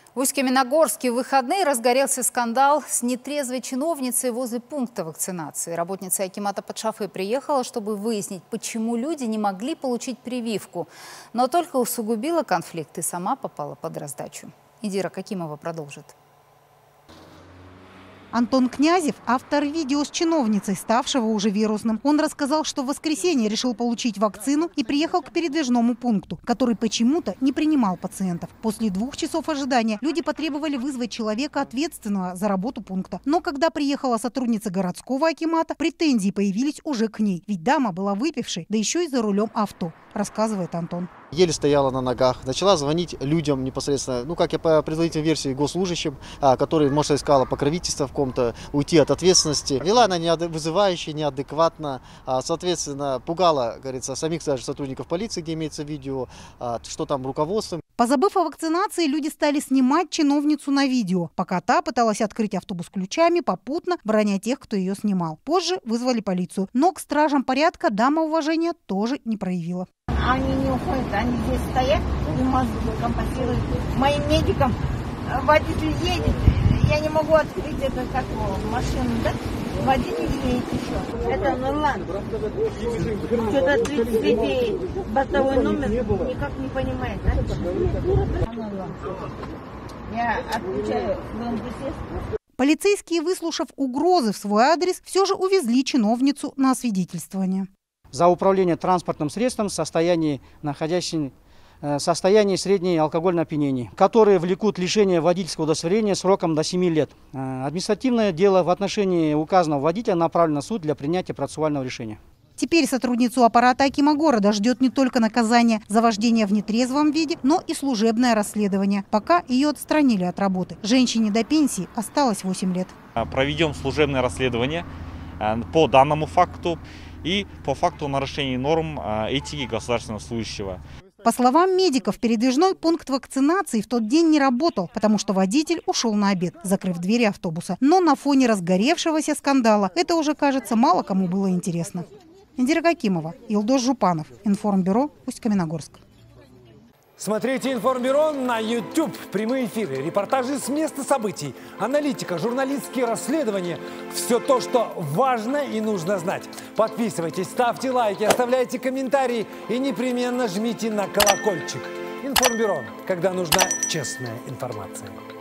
В Усть-Каменогорске в выходные разгорелся скандал с нетрезвой чиновницей возле пункта вакцинации. Работница акимата Подшафы приехала, чтобы выяснить, почему люди не могли получить прививку. Но только усугубила конфликт и сама попала под раздачу. Идира Какимова продолжит. Антон Князев – автор видео с чиновницей, ставшего уже вирусным. Он рассказал, что в воскресенье решил получить вакцину и приехал к передвижному пункту, который почему-то не принимал пациентов. После 2 часов ожидания люди потребовали вызвать человека, ответственного за работу пункта. Но когда приехала сотрудница городского акимата, претензии появились уже к ней. Ведь дама была выпившей, да еще и за рулем авто, рассказывает Антон. Еле стояла на ногах, начала звонить людям непосредственно, как я по предварительной версии, госслужащим, которые, может, искала покровительство в ком-то, уйти от ответственности. Вела она вызывающе, неадекватно, соответственно, пугала, говорится, самих даже сотрудников полиции, где имеется видео, что там руководством. Позабыв о вакцинации, люди стали снимать чиновницу на видео, пока та пыталась открыть автобус ключами, попутно броня тех, кто ее снимал. Позже вызвали полицию. Но к стражам порядка дама уважения тоже не проявила. Они не уходят, они здесь стоят и мозги компенсируют. Моим медикам водитель едет, я не могу открыть это машину, да? Водитель едет еще. Это Нурлан. Что-то 33 бортовой номер никак не понимает, да? Я отключаю ВМПС. Полицейские, выслушав угрозы в свой адрес, все же увезли чиновницу на освидетельствование. За управление транспортным средством в состоянии средней алкогольного опьянения, которые влекут лишение водительского удостоверения сроком до 7 лет. Административное дело в отношении указанного водителя направлено в суд для принятия процессуального решения. Теперь сотрудницу аппарата акима города ждет не только наказание за вождение в нетрезвом виде, но и служебное расследование. Пока ее отстранили от работы. Женщине до пенсии осталось 8 лет. Проведем служебное расследование по данному факту и по факту нарушения норм этики государственного служащего. По словам медиков, передвижной пункт вакцинации в тот день не работал, потому что водитель ушел на обед, закрыв двери автобуса. Но на фоне разгоревшегося скандала это уже, кажется, мало кому было интересно. Идира Какимова, Илдос Жупанов, Информбюро, Усть-Каменогорск. Смотрите Информбюро на YouTube. Прямые эфиры, репортажи с места событий, аналитика, журналистские расследования. Все то, что важно и нужно знать. Подписывайтесь, ставьте лайки, оставляйте комментарии и непременно жмите на колокольчик. Информбюро, когда нужна честная информация.